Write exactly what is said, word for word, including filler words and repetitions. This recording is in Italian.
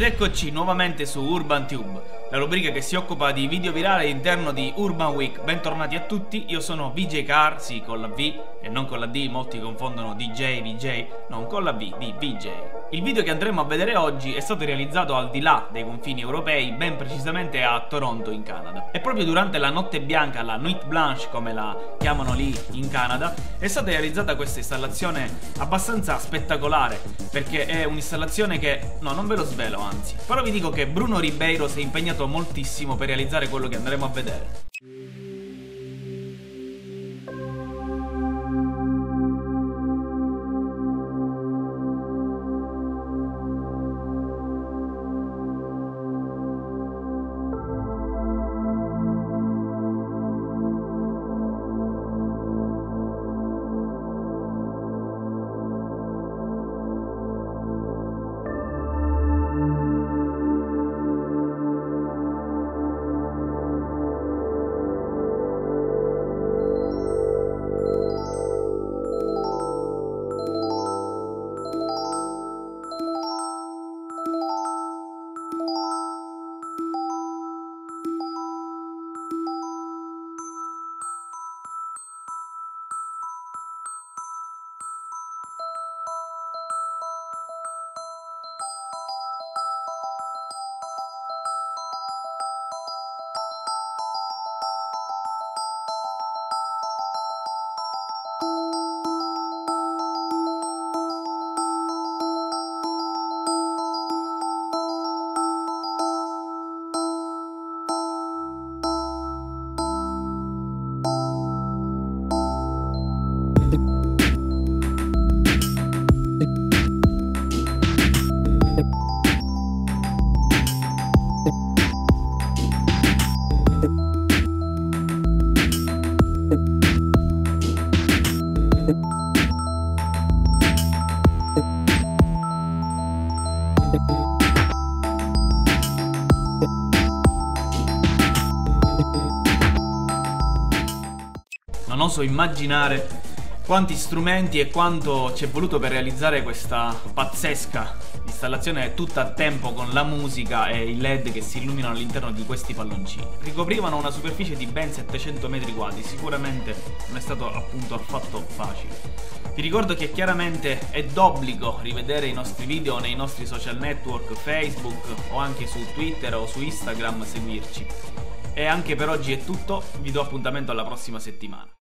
Ed eccoci nuovamente su UrbanTube, la rubrica che si occupa di video virali all'interno di Urban Week. Bentornati a tutti, io sono V J Car, sì con la V e non con la D, molti confondono D J, V J, non con la V, di V J. Il video che andremo a vedere oggi è stato realizzato al di là dei confini europei, ben precisamente a Toronto in Canada. E proprio durante la notte bianca, la Nuit Blanche come la chiamano lì in Canada, è stata realizzata questa installazione abbastanza spettacolare, perché è un'installazione che, no non ve lo svelo anzi, però vi dico che Bruno Ribeiro si è impegnato moltissimo per realizzare quello che andremo a vedere. Non oso immaginare quanti strumenti e quanto ci è voluto per realizzare questa pazzesca installazione tutta a tempo, con la musica e i led che si illuminano all'interno di questi palloncini. Ricoprivano una superficie di ben settecento metri quadri, sicuramente non è stato appunto affatto facile. Vi ricordo che chiaramente è d'obbligo rivedere i nostri video nei nostri social network, Facebook o anche su Twitter o su Instagram, seguirci. E anche per oggi è tutto, vi do appuntamento alla prossima settimana.